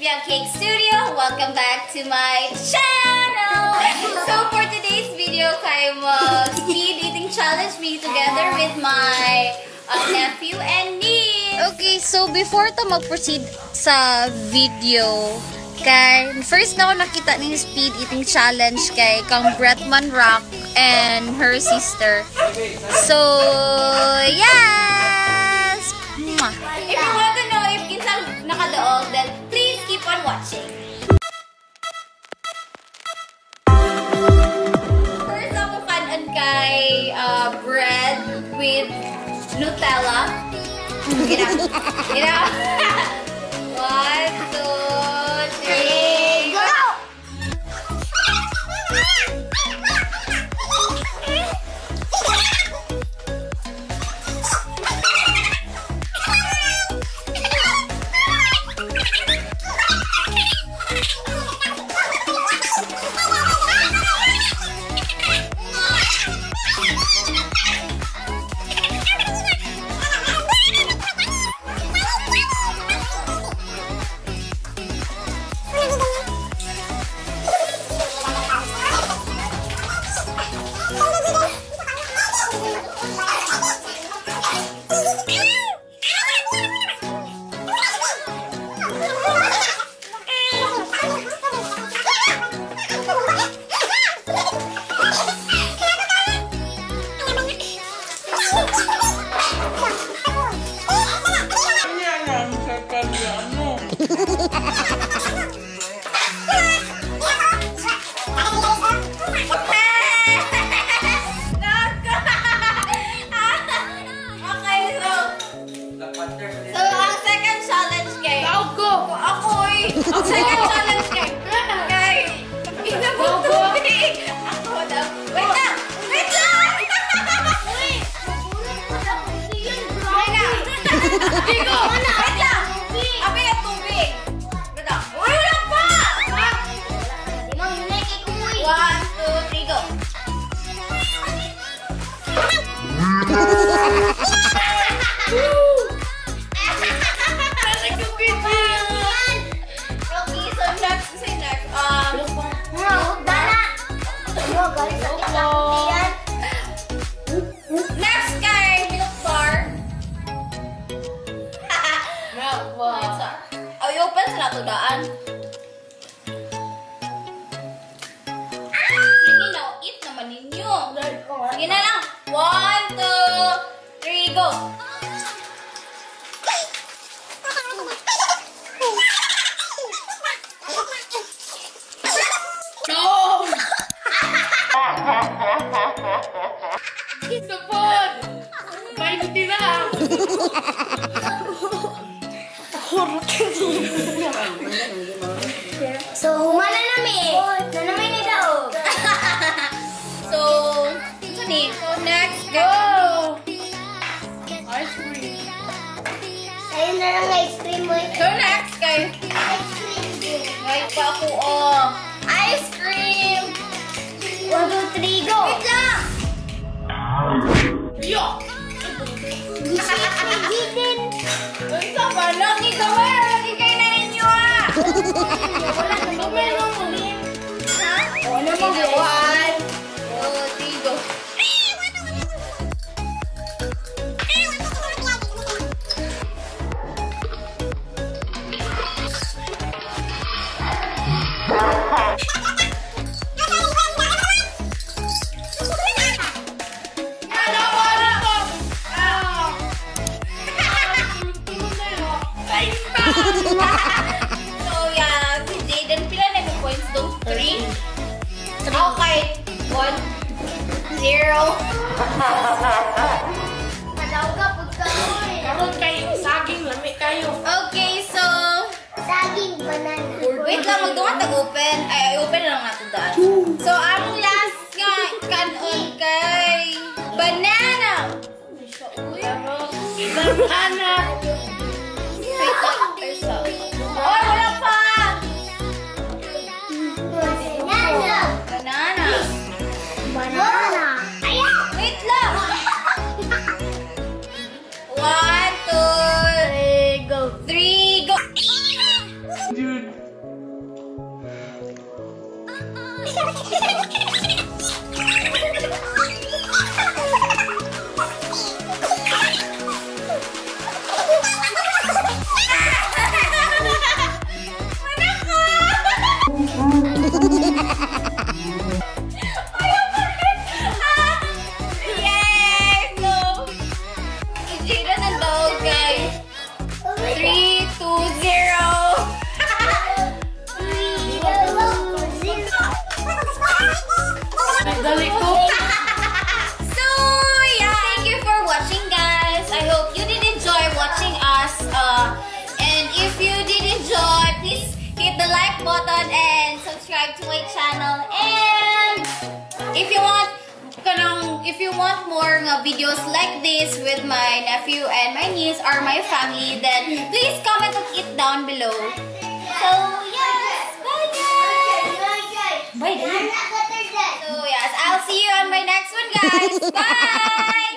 Bianca Studio. Welcome back to my channel. So for today's video, kay speed eating challenge me together with my nephew and niece. Okay, so before to mag-proceed sa video, kay first na ako nakita ng speed eating challenge kay kang Bretman Rock and her sister. So yes. If you want to know if kinsang nakadaog, then please keep on watching. First ako kanon kay bread with Nutella. You know? 1, 2, 3, go! Ang second challenge kay inabot tubig. Ako daw. Wait lang! Wait lang! Wait lang! Abi yung tubig. Ganda. Uy, wala pa! 1, 2, 3, go! Next guy, milk bar. Milk bar. Oh, open sa nato daan. Hindi na, eat naman ninyo. Sige na lang. 1, 2, 3, go. No! Support! May hindi na! So, humana namin! Nanamay ni daw! So, next, go! Ice cream. Ayun na lang ice cream mo. So, next, guys. Ice cream din. Wait pa ako, oh. Ice cream! 1, 2, 3, go! Wait lang! Yo! Gitin! Uy, sa ba? Lagi gawin! Lagi kayo na ninyo, ah! Wala na gawin mo mo. Ha? O, ano mo? 1, 2, 3, go! So, yeah, si Jaden, pila na yung points doon? 3? Okay. 1, 0. Madaw ka, pagkaroon. Karoon kayo, saging, lami kayo. Okay, so... Saging, banana. Wait lang, magduwa tag-open. Ay, open na lang natin daan. So, ang last nga, kanon kay... Banana! Banana. Oh, wala pa! Banana. Banana. Banana. Ayaw! Wait lang! 1, 2, 3, go! Dude. Dali ko. So, yeah, thank you for watching, guys. I hope you did enjoy watching us. And if you did enjoy, please hit the like button and subscribe to my channel. And if you want more videos like this with my nephew and my niece or my family, then please comment it down below. So, yes, bye guys. Bye. So, yes, I'll see you on my next one, guys. Bye.